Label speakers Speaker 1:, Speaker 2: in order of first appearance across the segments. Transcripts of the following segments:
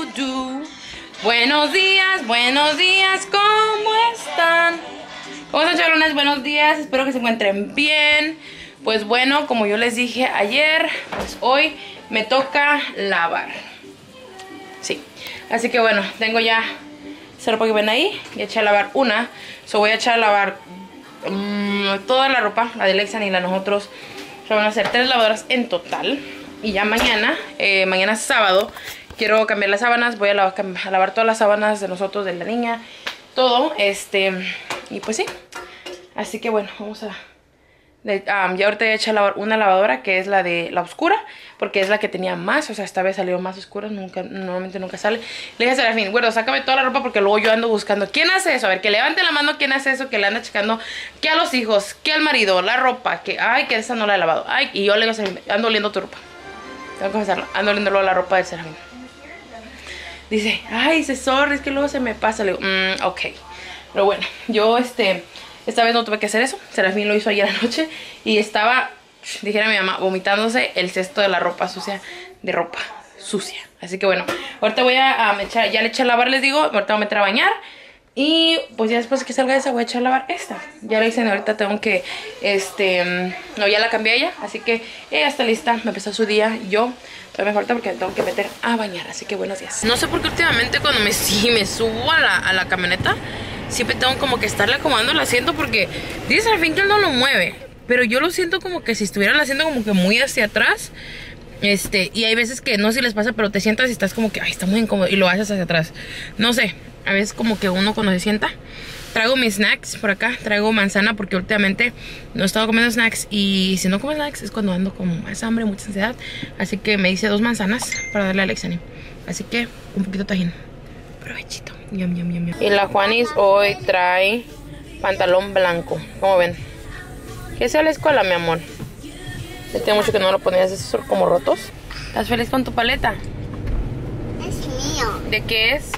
Speaker 1: do. Buenos días, ¿cómo están? ¿Cómo están, chavalones? Buenos días, espero que se encuentren bien. Pues bueno, como yo les dije ayer, pues hoy me toca lavar. Sí, así que bueno, tengo ya esa ropa que ven ahí. Ya eché a lavar una. Voy a echar a lavar toda la ropa, la de Lexan y la de nosotros. Van a ser 3 lavadoras en total. Y ya mañana, mañana sábado, quiero cambiar las sábanas. Voy a lavar todas las sábanas de nosotros, de la niña, todo. Y pues sí. Así que bueno, vamos a... ya ahorita he hecho a lavar una lavadora, que es la de la oscura, porque es la que tenía más. O sea, esta vez salió más oscura, normalmente nunca sale. Le dije a Serafín, bueno, sácame toda la ropa, porque luego yo ando buscando ¿quién hace eso? A ver, que levante la mano quién hace eso, que le anda checando que a los hijos, que al marido, la ropa, que ay, que esa no la he lavado. Ay, y yo le digo a Serafín, ando oliendo tu ropa. Tengo que confesarlo, ando oliendo la ropa de Serafín. Dice, ay, sorry, es que luego se me pasa. Le digo, ok. Pero bueno, yo esta vez no tuve que hacer eso. Serafín lo hizo ayer anoche y estaba, dijera mi mamá, vomitándose el cesto de la ropa sucia, de ropa sucia. Así que bueno, ahorita voy a echar, ya le eché a lavar, les digo, ahorita voy a meter a bañar. Y pues ya después que salga esa voy a echar a lavar esta. Ya le dicen, ahorita tengo que, no, ya la cambié a ella. Así que ella está lista, me empezó su día. Yo todavía me falta porque me tengo que meter a bañar. Así que buenos días. No sé por qué últimamente cuando me subo a la camioneta, siempre tengo como que estarle acomodando el asiento, porque dice al fin que él no lo mueve, pero yo lo siento como que si estuviera el asiento como que muy hacia atrás. Y hay veces que no sé si les pasa, pero te sientas y estás como que ay, está muy incómodo y lo haces hacia atrás. No sé, a veces como que uno cuando se sienta. Traigo mis snacks por acá, traigo manzana porque últimamente no he estado comiendo snacks, y si no como snacks es cuando ando con más hambre, mucha ansiedad. Así que me hice 2 manzanas para darle a Lexani. Así que un poquito de tajín. Provechito. Yum, yum, yum, yum. Y la Juanis hoy trae pantalón blanco. ¿Cómo ven? ¿Qué sea la escuela, mi amor? Ya tiene mucho que no lo ponías, esos como rotos. ¿Estás feliz con tu paleta?
Speaker 2: Es mío.
Speaker 1: ¿De qué es?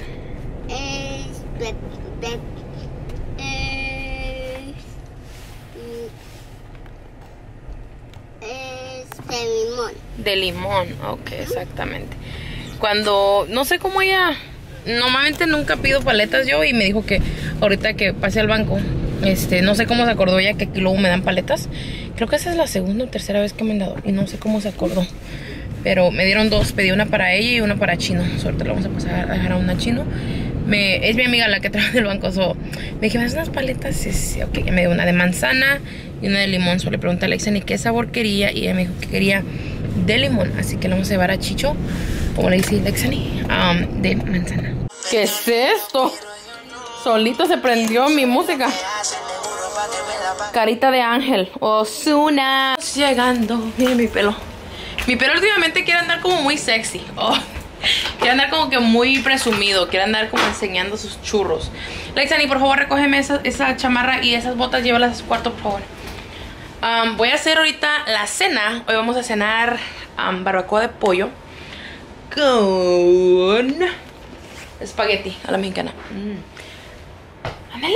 Speaker 2: Es de limón.
Speaker 1: De limón, ok, exactamente. Cuando, no sé cómo ella... Normalmente nunca pido paletas yo, y me dijo que ahorita que pase al banco, no sé cómo se acordó ella que aquí luego me dan paletas. Creo que esa es la segunda o tercera vez que me han dado y no sé cómo se acordó. Pero me dieron 2, pedí una para ella y una para Chino. Suerte, la vamos a pasar a dejar a una Chino. Es mi amiga la que trabaja del banco. Me dije, ¿me das unas paletas? Sí, ok, me dio una de manzana y una de limón. Le pregunté a Alexa ni qué sabor quería y ella me dijo que quería de limón. Así que la vamos a llevar a Chicho, como le dice Lexani, de manzana. ¿Qué es esto? Solito se prendió mi música. Carita de ángel. Ozuna. Llegando. Miren mi pelo. Mi pelo últimamente quiere andar como muy sexy. Quiere andar como que muy presumido. Quiere andar como enseñando sus churros. Lexani, por favor, recógeme esa chamarra y esas botas. Llévalas a su cuarto, por favor. Voy a hacer ahorita la cena. Hoy vamos a cenar barbacoa de pollo con espagueti a la mexicana. Ándale.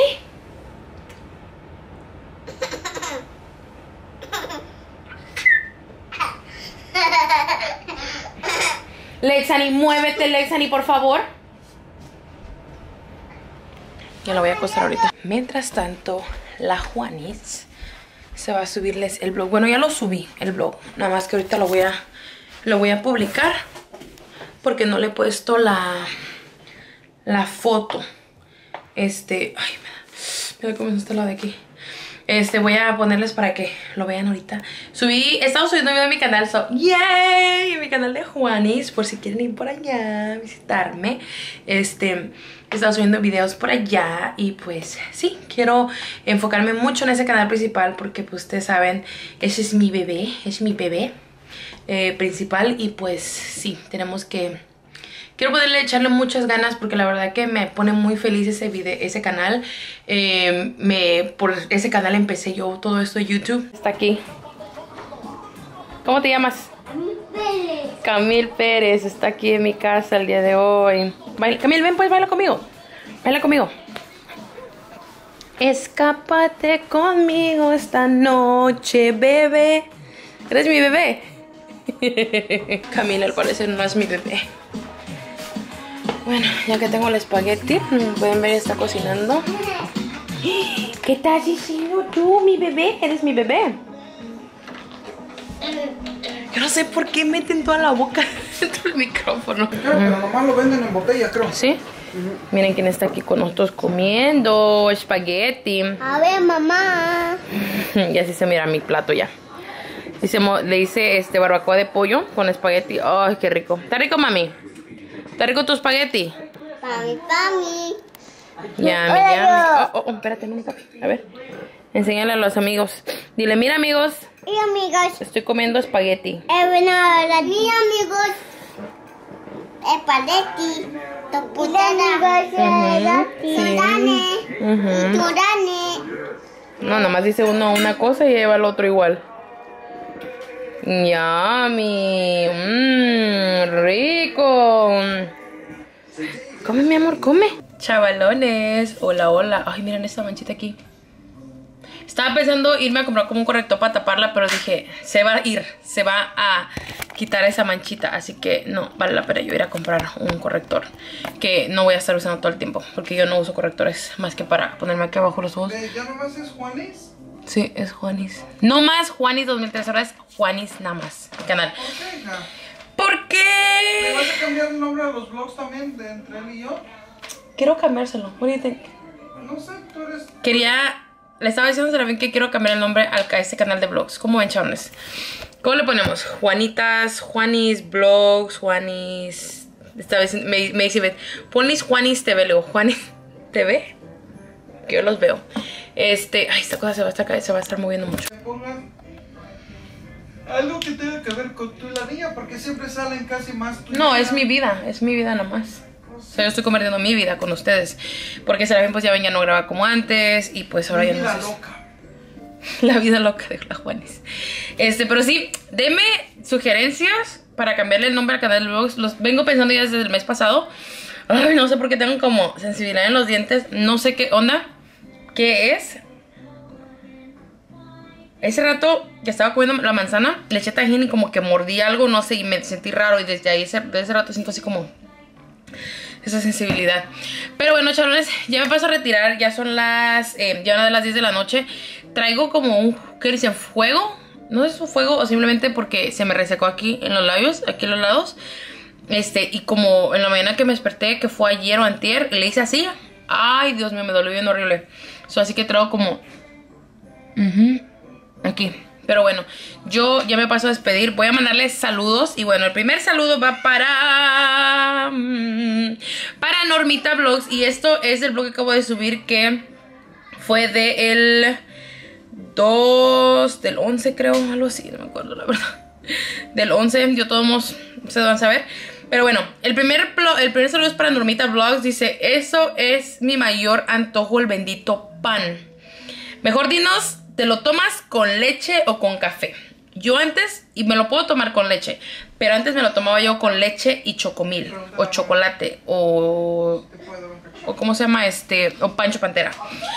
Speaker 1: Lexani, muévete, Lexani, por favor. Ya la voy a acostar ahorita. Mientras tanto, la Juanis se va a subirles el vlog. Bueno, ya lo subí, el vlog. Nada más que ahorita lo voy a publicar, porque no le he puesto la foto. Ay, mira cómo está la de aquí. Voy a ponerles para que lo vean ahorita. He estado subiendo video en mi canal, ¡yay! En mi canal de Juanis, por si quieren ir por allá a visitarme. He estado subiendo videos por allá y pues sí, quiero enfocarme mucho en ese canal principal, porque pues ustedes saben, ese es mi bebé, principal. Y pues sí, tenemos que... Quiero poderle echarle muchas ganas, porque la verdad que me pone muy feliz ese canal. Por ese canal empecé yo todo esto de YouTube. Está aquí. ¿Cómo te llamas?
Speaker 2: Camil Pérez.
Speaker 1: Camil Pérez está aquí en mi casa el día de hoy. Camil, ven pues, baila conmigo. Baila conmigo. Escápate conmigo esta noche, bebé. ¿Eres mi bebé? Camila al parecer no es mi bebé. Bueno, ya que tengo el espagueti, pueden ver, está cocinando. ¿Qué estás diciendo tú, mi bebé? ¿Eres mi bebé? Yo no sé por qué meten toda la boca dentro del micrófono.
Speaker 3: Pero nomás lo venden en botellas, creo.
Speaker 1: ¿Sí? Miren quién está aquí con nosotros comiendo espagueti.
Speaker 2: A ver, mamá.
Speaker 1: Y así se mira mi plato ya. Le hice barbacoa de pollo con espagueti. Ay, qué rico. ¿Está rico, mami? ¿Está rico tu espagueti?
Speaker 2: Pami.
Speaker 1: Ya, espérate, no, papi. A ver, enséñale a los amigos. Dile, mira, amigos,
Speaker 2: Y amigos,
Speaker 1: estoy comiendo espagueti.
Speaker 2: bueno, ahora sí, amigos. Espagueti. Toputana. Torane.
Speaker 1: No, nomás dice uno una cosa y lleva el otro igual. Yummy. Rico. Come, mi amor, come. Chavalones. Hola, hola. Ay, miren esta manchita aquí. Estaba pensando irme a comprar como un corrector para taparla, pero dije, se va a quitar esa manchita. Así que no vale la pena yo ir a comprar un corrector que no voy a estar usando todo el tiempo, porque yo no uso correctores más que para ponerme aquí abajo los ojos.
Speaker 3: ¿Ya nomás es Juanis?
Speaker 1: Sí, es Juanis. No más Juanis 2003, ahora es Juanis nada más. Canal.
Speaker 3: ¿Por qué, hija?
Speaker 1: ¿Por qué?
Speaker 3: ¿Le vas a cambiar el nombre a los vlogs también de entre él y yo?
Speaker 1: Quiero cambiárselo. What do you think?
Speaker 3: No sé, tú eres...
Speaker 1: Le estaba diciendo a Serafín que quiero cambiar el nombre a este canal de vlogs. ¿Cómo ven, chavales? ¿Cómo le ponemos? Juanitas, Juanis Vlogs, Juanis... Esta vez me dice, ponles Juanis TV, luego Juanis TV. Que yo los veo. Ay, esta cosa se va a estar moviendo mucho.
Speaker 3: Que pongan algo que tenga que ver con tú y la niña, porque siempre salen casi más tú y
Speaker 1: No,
Speaker 3: ella.
Speaker 1: es mi vida nada más. O sea, yo estoy convirtiendo mi vida con ustedes. Porque Serafín pues ya ven, ya no graba como antes. Y pues ahora
Speaker 3: Mi
Speaker 1: ya no
Speaker 3: vida
Speaker 1: sé.
Speaker 3: loca.
Speaker 1: La vida loca de la Juanis. Pero sí, denme sugerencias para cambiarle el nombre al canal de vlogs. Los vengo pensando ya desde el mes pasado. Ay, no sé por qué tengo como sensibilidad en los dientes. No sé qué onda. ¿Qué es? Ese rato que estaba comiendo la manzana, le eché tajín y como que mordí algo, no sé, y me sentí raro. Y desde ahí, desde ese rato siento así como esa sensibilidad. Pero bueno, chavales, ya me paso a retirar. Ya son ya una de las 10 de la noche. Traigo como un, ¿qué dicen? Fuego. No sé si es un fuego o simplemente porque se me resecó aquí en los labios, aquí en los lados. Y como en la mañana que me desperté, que fue ayer o antier, le hice así. Ay, Dios mío, me dolió bien horrible. Así que traigo como... aquí. Pero bueno, yo ya me paso a despedir. Voy a mandarles saludos. Y bueno, el primer saludo va para Normita Vlogs. Y esto es el vlog que acabo de subir, que fue del 2 del 11, creo, algo así, no me acuerdo la verdad. Del 11, yo todos se van a saber. Pero bueno, el primer saludo es para Normita Vlogs. Dice, eso es mi mayor antojo, el bendito pan. Mejor dinos, ¿te lo tomas con leche o con café? Yo antes, y me lo puedo tomar con leche, pero antes me lo tomaba yo con leche y chocomil, o chocolate, o ¿cómo se llama? O Pancho Pantera.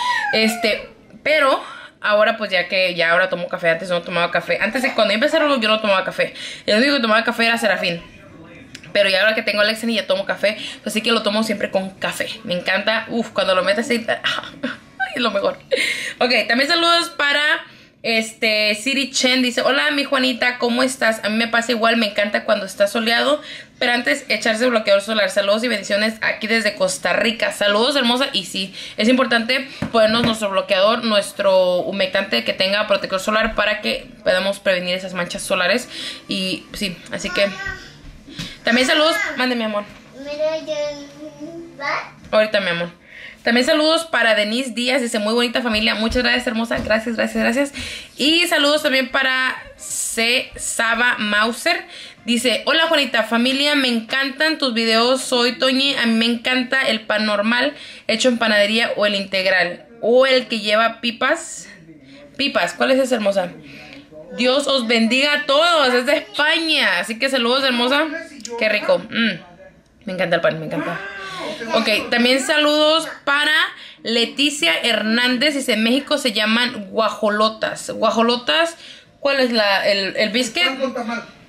Speaker 1: Pero ahora pues ya ahora tomo café. Antes no tomaba café. Antes de cuando empecé yo no tomaba café. El único que tomaba café era Serafín. Pero ya ahora que tengo Alexen y ya tomo café, pues sí que lo tomo siempre con café. Me encanta, cuando lo metes así, es lo mejor. Ok, también saludos para Siri Chen. Dice, hola mi Juanita, ¿cómo estás? A mí me pasa igual, me encanta cuando está soleado, pero antes echarse bloqueador solar. Saludos y bendiciones aquí desde Costa Rica. Saludos, hermosa. Y sí, es importante ponernos nuestro bloqueador, nuestro humectante que tenga protector solar para que podamos prevenir esas manchas solares. Y sí, así que también saludos, mande mi amor. Ahorita mi amor. También saludos para Denise Díaz, dice muy bonita familia. Muchas gracias, hermosa, gracias. Y saludos también para Saba Mauser. Dice, hola Juanita, familia, me encantan tus videos. Soy Toñi, a mí me encanta el pan normal hecho en panadería o el integral. O el que lleva pipas. ¿Cuál es esa, hermosa? Dios os bendiga a todos, es de España. Así que saludos, hermosa. Qué rico. Me encanta el pan, me encanta. Ok, también saludos para Leticia Hernández. Dice, en México se llaman guajolotas. Guajolotas, ¿cuál es el biscuit?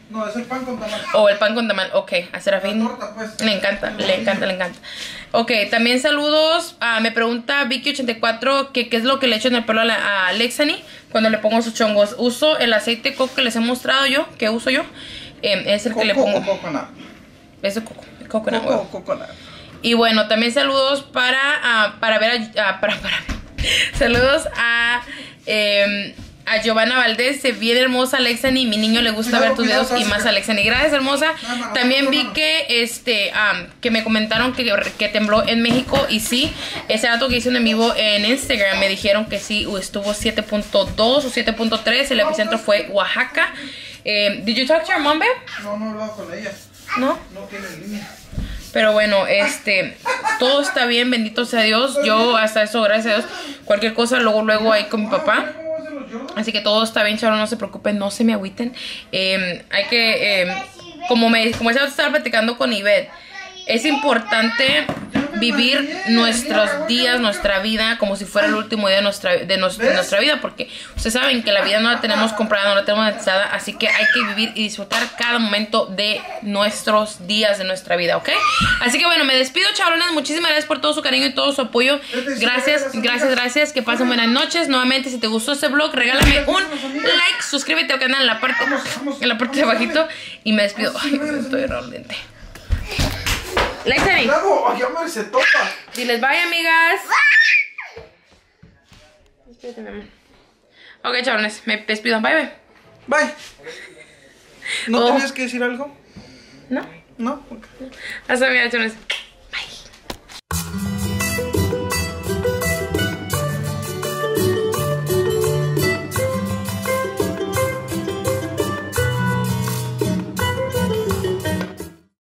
Speaker 3: No, es el pan con tamal.
Speaker 1: O el pan con tamal, ok. A Serafín
Speaker 3: La torta, pues.
Speaker 1: le encanta, le encanta, le encanta. Ok, también saludos. Me pregunta Vicky84 que qué es lo que le echo en el pelo a Lexani cuando le pongo sus chongos. Uso el aceite de coco que les he mostrado yo, que uso yo. Es el que le pongo.
Speaker 3: ¿Coco o coconut?
Speaker 1: Es de coco, coconut.
Speaker 3: Coco o coconut.
Speaker 1: Y bueno, también saludos para ver saludos a Giovanna Valdés, bien hermosa Alexani, mi niño le gusta ver tus videos y más Alexani. Gracias, hermosa. También vi que que me comentaron que tembló en México y sí, ese dato que hice en vivo en Instagram me dijeron que sí, estuvo 7.2 o 7.3, el epicentro fue Oaxaca. Did you talk to your mom, babe?
Speaker 3: No, no he hablado con ella.
Speaker 1: ¿No?
Speaker 3: No tiene línea.
Speaker 1: Pero bueno, todo está bien, bendito sea Dios. Yo hasta eso, gracias a Dios, cualquier cosa, luego ahí con mi papá. Así que todo está bien, chavos, no se preocupen, no se me agüiten. Hay que, como estaba platicando con Ivette, es importante vivir nuestros días, nuestra vida, como si fuera el último día de nuestra vida, porque ustedes saben que la vida no la tenemos comprada, no la tenemos garantizada, así que hay que vivir y disfrutar cada momento de nuestros días de nuestra vida, ¿ok? Así que bueno, me despido, chavalones, muchísimas gracias por todo su cariño y todo su apoyo. Gracias, que pasen buenas noches. Nuevamente, si te gustó este vlog, regálame un like, suscríbete al canal en la parte de abajito y me despido. Ay, estoy realmente. Lexani,
Speaker 3: Se topa.
Speaker 1: diles bye, amigas. Despídete, mi amor. Ok, chavales, me despido. Bye, bye.
Speaker 3: Bye. ¿No
Speaker 1: Oh.
Speaker 3: tenías que decir algo?
Speaker 1: ¿No?
Speaker 3: No. Okay.
Speaker 1: Hasta luego, chavales.